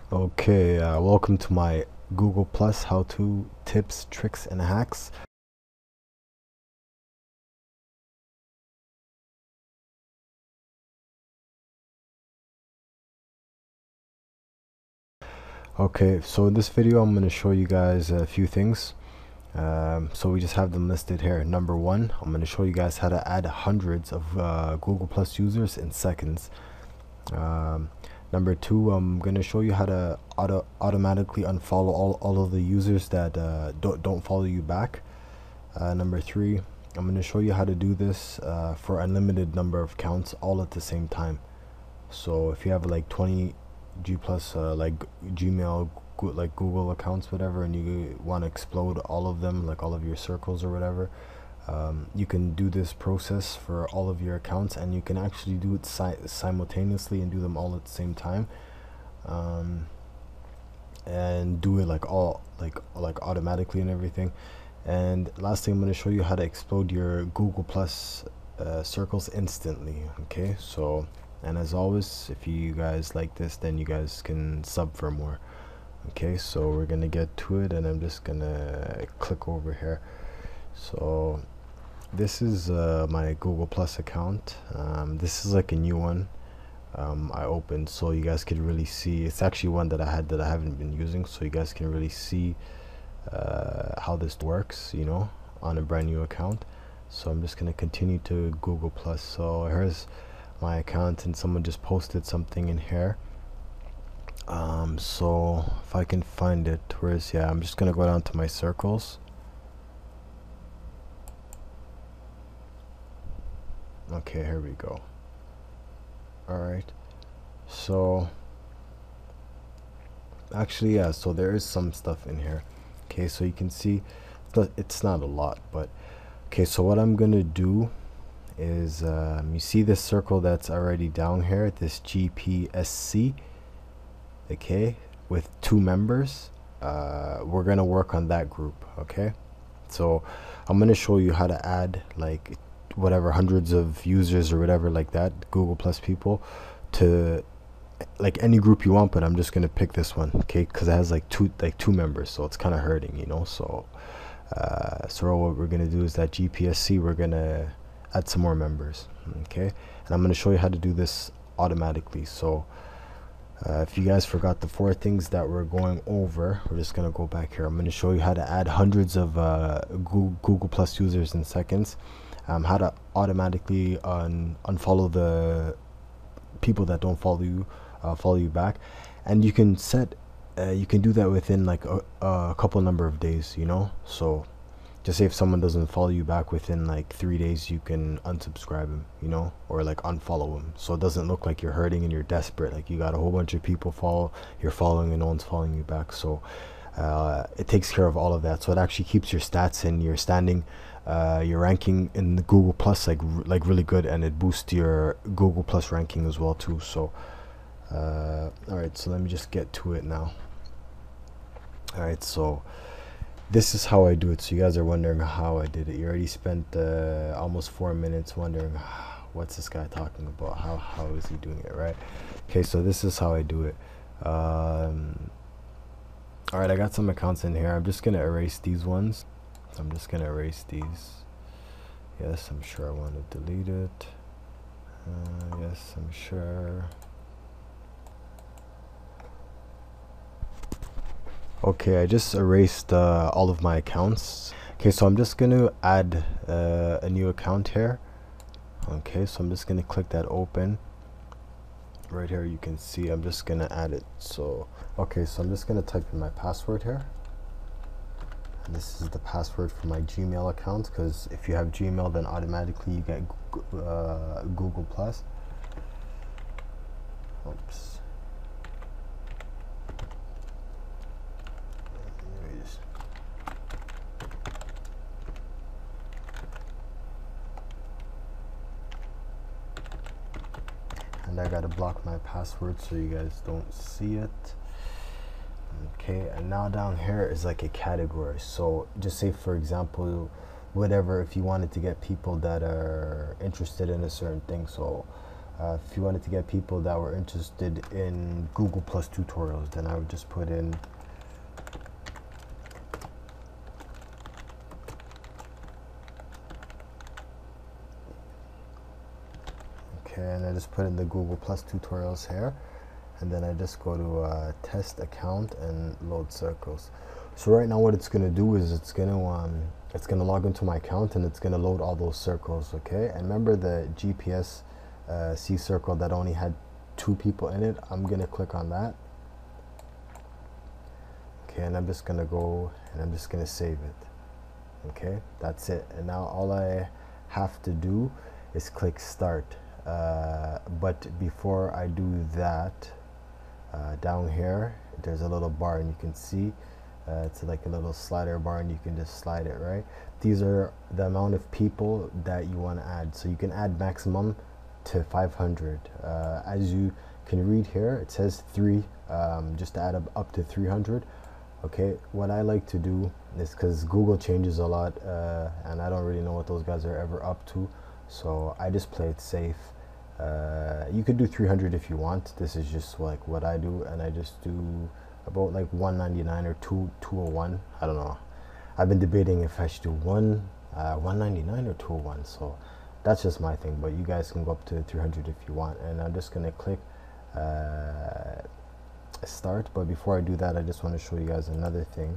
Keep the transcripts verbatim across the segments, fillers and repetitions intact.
Okay, uh, welcome to my Google Plus how-to tips, tricks, and hacks. Okay, so in this video, I'm going to show you guys a few things. Um, so we just have them listed here. Number one, I'm going to show you guys how to add hundreds of uh, Google Plus users in seconds. Um, number two, I'm going to show you how to auto automatically unfollow all, all of the users that uh, don't, don't follow you back. Uh, number three, I'm going to show you how to do this uh, for unlimited number of accounts all at the same time. So if you have like twenty G plus uh, like Gmail, go like Google accounts, whatever, and you want to explode all of them, like all of your circles or whatever, um, you can do this process for all of your accounts, and you can actually do it si simultaneously and do them all at the same time. Um, and do it like all like like automatically and everything. And lastly, I'm going to show you how to explode your Google Plus uh, circles instantly. Okay, so, and as always, if you guys like this, then you guys can sub for more. Okay, so we're gonna get to it, and I'm just gonna click over here. So this is uh, my Google Plus account. Um, this is like a new one um, I opened, so you guys could really see. It's actually one that I had that I haven't been using, so you guys can really see uh, how this works, you know, on a brand new account. So I'm just gonna continue to Google Plus. So here's my account, and someone just posted something in here. Um, so if I can find it, where's yeah, I'm just gonna go down to my circles. Okay, here we go. Alright, so actually, yeah, so there is some stuff in here. Okay, so you can see that it's not a lot, but okay, so what I'm gonna do is um, you see this circle that's already down here, this G P S C, okay, with two members. Uh, we're gonna work on that group. Okay, so I'm gonna show you how to add like whatever hundreds of users or whatever like that, Google Plus people, to like any group you want, but I'm just gonna pick this one, okay, because it has like two like two members, so it's kind of hurting, you know. So uh, so what we're gonna do is that G P S C, we're gonna add some more members, okay, and I'm gonna show you how to do this automatically. So uh, if you guys forgot the four things that we're going over, we're just gonna go back here. I'm gonna show you how to add hundreds of uh, Google, Google Plus users in seconds, um, how to automatically un unfollow the people that don't follow you, uh, follow you back, and you can set uh, you can do that within like a, a couple number of days, you know. So just say if someone doesn't follow you back within like three days, you can unsubscribe him, you know, or like unfollow him, so it doesn't look like you're hurting and you're desperate, like you got a whole bunch of people follow you're following and no one's following you back. So uh, it takes care of all of that, so it actually keeps your stats and your standing, uh, your ranking in the Google Plus like like really good, and it boosts your Google Plus ranking as well too. So uh, all right, so let me just get to it now. All right, so this is how I do it. So you guys are wondering how I did it. You already spent uh, almost four minutes wondering what's this guy talking about, how how is he doing it, right? Okay, so this is how I do it. Um, all right, I got some accounts in here. I'm just gonna erase these ones. So I'm just gonna erase these. Yes, I'm sure I want to delete it. Uh, yes, I'm sure. Okay, I just erased uh, all of my accounts. Okay, so I'm just gonna add uh, a new account here. Okay, so I'm just gonna click that open. Right here you can see I'm just gonna add it. So okay, so I'm just gonna type in my password here. And this is the password for my Gmail account, because if you have Gmail, then automatically you get uh, Google Plus. Oops. And I gotta block my password so you guys don't see it. Okay, and now down here is like a category. So just say, for example, whatever, if you wanted to get people that are interested in a certain thing, so Uh, if you wanted to get people that were interested in Google Plus tutorials, then I would just put in okay, and I just put in the Google Plus tutorials here, and then I just go to uh, test account and load circles. So right now what it's gonna do is it's gonna um, it's gonna log into my account and it's gonna load all those circles. Okay, and remember the G P S uh, C circle that only had two people in it? I'm gonna click on that. Okay, and I'm just gonna go and I'm just gonna save it. Okay, that's it. And now all I have to do is click start. Uh, but before I do that, uh, down here there's a little bar, and you can see uh, it's like a little slider bar, and you can just slide it, right? These are the amount of people that you want to add. So you can add maximum to five hundred. Uh, as you can read here, it says three, um, just to add up, up to three hundred. Okay, what I like to do is, because Google changes a lot, uh, and I don't really know what those guys are ever up to, so I just play it safe. Uh, you could do three hundred if you want. This is just like what I do, and I just do about like one ninety-nine or two two oh one. I don't know. I've been debating if I should do one uh, one ninety-nine or two oh one. So that's just my thing. But you guys can go up to three hundred if you want. And I'm just gonna click uh, start. But before I do that, I just want to show you guys another thing.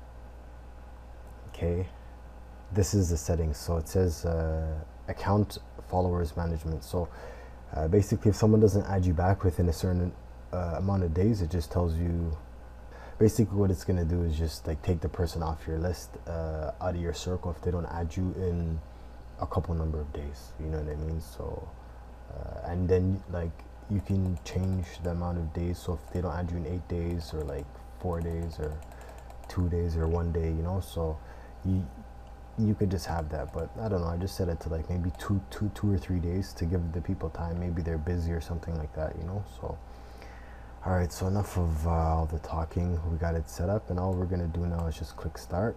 Okay, this is the settings. So it says uh, account followers management. So Uh, basically, if someone doesn't add you back within a certain uh, amount of days, it just tells you, basically what it's going to do is just like take the person off your list, uh, out of your circle, if they don't add you in a couple number of days, you know what I mean? So uh, and then like you can change the amount of days, so if they don't add you in eight days or like four days or two days or one day, you know, so you you could just have that. But I don't know, I just set it to like maybe two two two or three days to give the people time. Maybe they're busy or something like that, you know. So all right, so enough of uh, all the talking. We got it set up, and all we're gonna do now is just click start,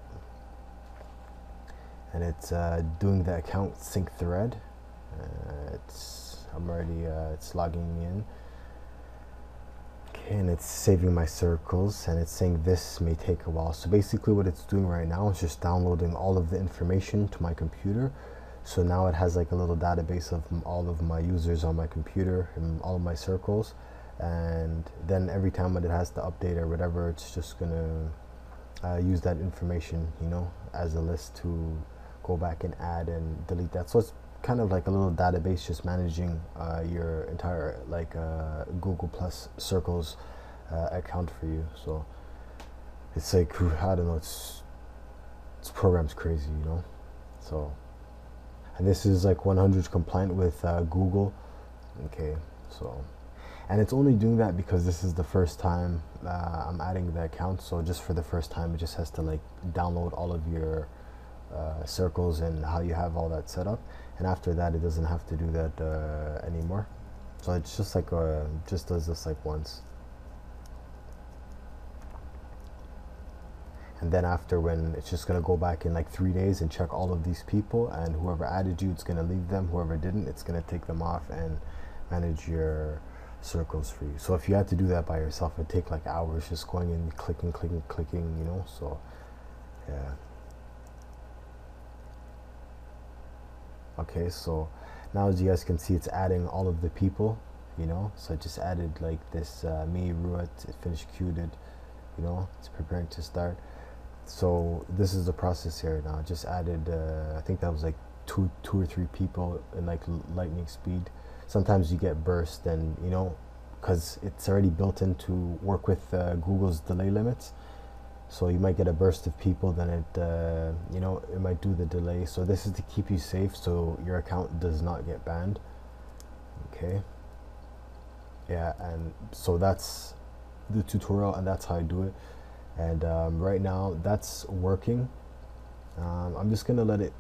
and it's uh, doing the account sync thread. Uh, it's I'm already uh, it's logging me in. Okay, and it's saving my circles, and it's saying this may take a while. So basically what it's doing right now is just downloading all of the information to my computer. So now it has like a little database of all of my users on my computer and all of my circles, and then every time when it has to update or whatever, it's just gonna uh, use that information, you know, as a list to go back and add and delete that. So it's kind of like a little database just managing uh, your entire like uh, Google Plus circles uh, account for you. So it's like, I don't know, it's this program's crazy, you know. So, and this is like one hundred compliant with uh, Google. Okay, so, and it's only doing that because this is the first time uh, I'm adding the account. So just for the first time, it just has to like download all of your uh, circles and how you have all that set up. And after that, it doesn't have to do that uh, anymore. So it's just like a, just does this like once. And then after, when it's just gonna go back in like three days and check all of these people, and whoever added you, it's gonna leave them. Whoever didn't, it's gonna take them off and manage your circles for you. So if you had to do that by yourself, it'd take like hours just going in, clicking, clicking, clicking, you know. So yeah. Okay, so now as you guys can see, it's adding all of the people, you know. So I just added like this uh, me, Ruat, finished queued, you know, it's preparing to start. So this is the process here now. I just added uh, I think that was like two two or three people in like lightning speed. Sometimes you get burst, and you know, because it's already built in to work with uh, Google's delay limits. So you might get a burst of people, then it, uh, you know, it might do the delay. So this is to keep you safe, so your account does not get banned. Okay. Yeah, and so that's the tutorial, and that's how I do it. And um, right now, that's working. Um, I'm just gonna let it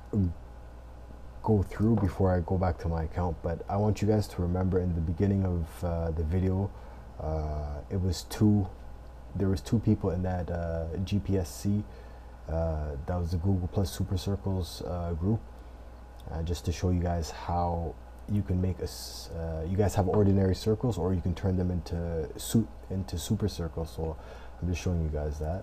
go through before I go back to my account. But I want you guys to remember, in the beginning of uh, the video, uh, it was two. There was two people in that uh, G P S C, uh, that was the Google Plus Super Circles uh, group, uh, just to show you guys how you can make a s- uh, you guys have ordinary circles, or you can turn them into su into super circles. So I'm just showing you guys that.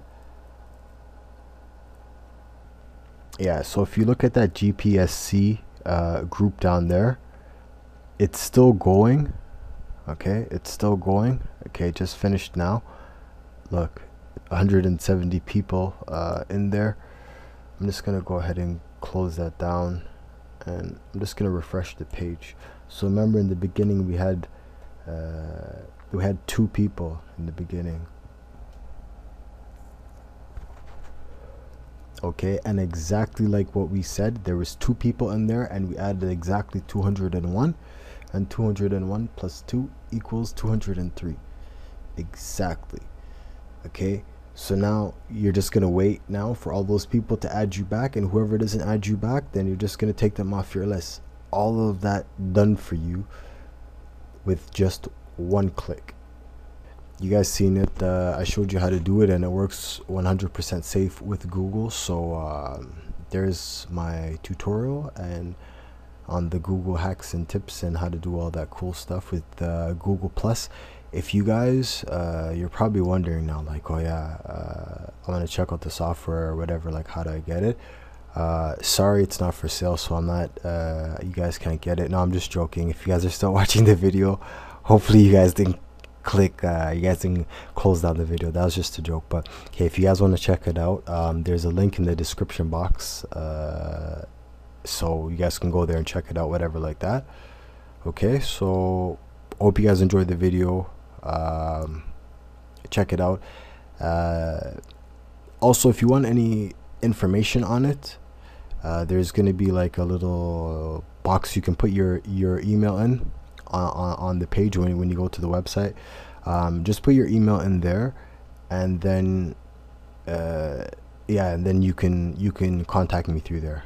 Yeah, so if you look at that G P S C uh, group down there, it's still going. Okay, it's still going. Okay, just finished now. Look, one hundred seventy people uh, in there. I'm just gonna go ahead and close that down, and I'm just gonna refresh the page. So remember, in the beginning we had uh, we had two people in the beginning. Okay, and exactly like what we said, there was two people in there, and we added exactly two hundred one, and two hundred one plus two equals two hundred three. Exactly. Okay, so now you're just gonna wait now for all those people to add you back, and whoever doesn't add you back, then you're just gonna take them off your list. All of that done for you with just one click. You guys seen it. uh, I showed you how to do it, and it works one hundred percent safe with Google. So um, there's my tutorial and on the Google hacks and tips and how to do all that cool stuff with uh, Google Plus. If you guys uh, you're probably wondering now, like, oh yeah, uh, I want to check out the software or whatever, like, how do I get it? Uh, sorry, it's not for sale, so I'm not uh, you guys can't get it. No, I'm just joking. If you guys are still watching the video, hopefully you guys didn't click uh, you guys didn't close down the video. That was just a joke. But okay, if you guys want to check it out, um, there's a link in the description box, uh, so you guys can go there and check it out, whatever, like that. Okay, so hope you guys enjoyed the video. Um, check it out. Uh, also, if you want any information on it, uh, there's going to be like a little box you can put your your email in on, on, on the page when, when you go to the website. Um, just put your email in there, and then uh, yeah, and then you can you can contact me through there.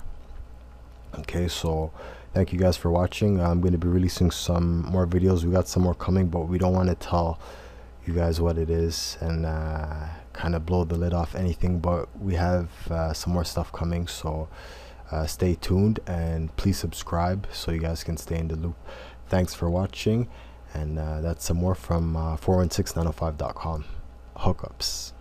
Okay, so thank you guys for watching. I'm going to be releasing some more videos. We got some more coming, but we don't want to tell you guys what it is and uh, kind of blow the lid off anything. But we have uh, some more stuff coming, so uh, stay tuned, and please subscribe so you guys can stay in the loop. Thanks for watching, and uh, that's some more from uh, four one six nine oh five dot com. Hookups.